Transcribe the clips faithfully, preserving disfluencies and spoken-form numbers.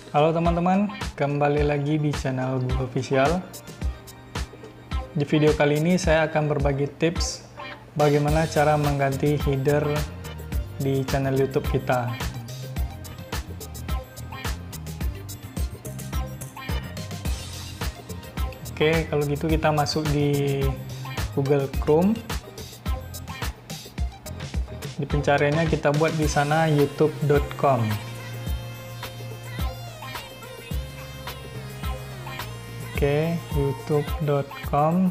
Halo teman-teman, kembali lagi di channel Google Official. Di video kali ini saya akan berbagi tips bagaimana cara mengganti header di channel YouTube kita. Oke, kalau gitu kita masuk di Google Chrome. Di pencariannya kita buat di sana youtube dot com. Oke, youtube dot com.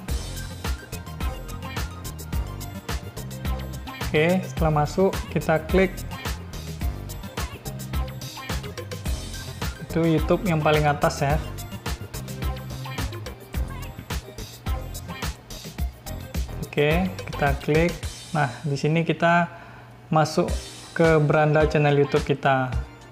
Oke, setelah masuk kita klik itu YouTube yang paling atas ya. Oke, kita klik. Nah, di sini kita masuk ke beranda channel YouTube kita.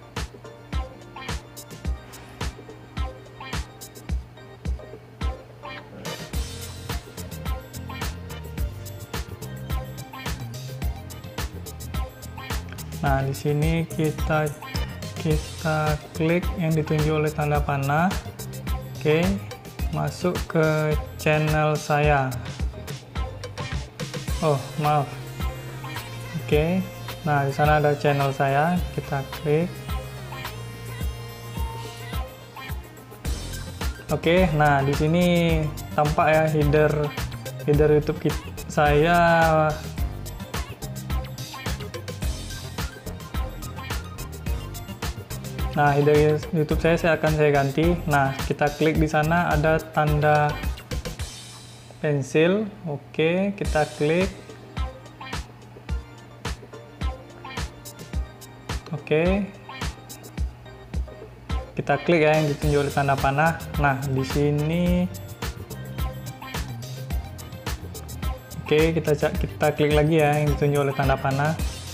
Nah, di sini kita kita klik yang ditunjuk oleh tanda panah. Oke, masuk ke channel saya. Oh, maaf. Oke. Nah, di sana ada channel saya, kita klik. Oke, nah di sini tampak ya header header YouTube kita, saya. Nah, header YouTube saya saya akan saya ganti. Nah, kita klik di sana ada tanda pensil. Oke, kita klik. Oke. Kita klik ya yang ditunjuk oleh tanda panah. Nah, di sini Oke, kita kita klik lagi ya yang ditunjuk oleh tanda panah.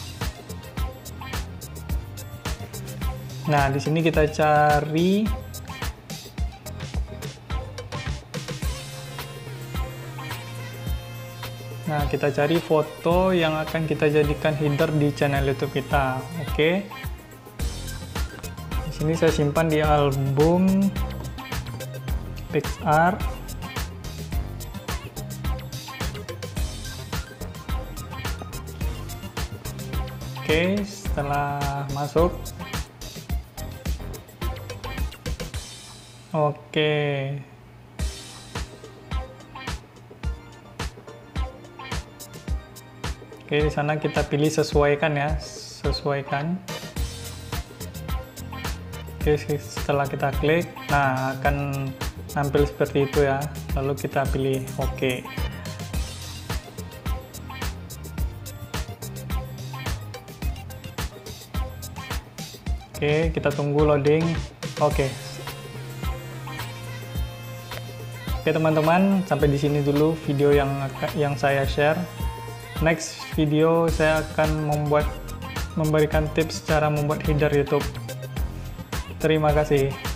Nah, di sini kita cari Nah, kita cari foto yang akan kita jadikan header di channel YouTube kita. Oke. Di sini saya simpan di album PixArt. Oke, setelah masuk. Oke. Oke, di sana kita pilih sesuaikan ya, sesuaikan. Oke, setelah kita klik, nah akan nampil seperti itu ya. Lalu kita pilih oke. Oke, kita tunggu loading. Oke. Oke teman-teman, sampai di sini dulu video yang yang saya share. Next video saya akan membuat memberikan tips cara membuat header YouTube. Terima kasih.